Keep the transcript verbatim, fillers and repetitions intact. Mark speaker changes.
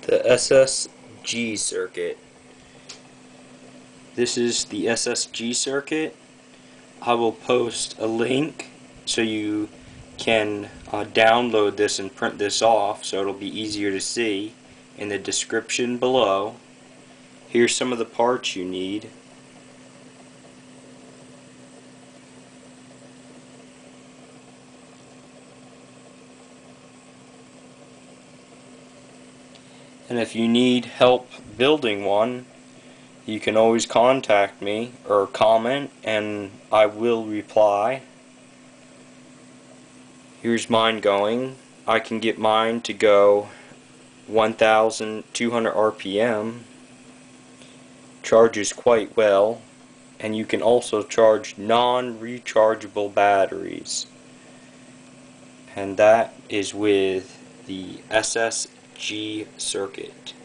Speaker 1: The S S G circuit. This is the S S G circuit. I will post a link so you can uh, download this and print this off so it'll be easier to see in the description below. Here's some of the parts you need. And if you need help building one, you can always contact me or comment and I will reply. Here's mine going. I can get mine to go one thousand two hundred R P M. Charges quite well, and you can also charge non-rechargeable batteries. And that is with the S S G circuit.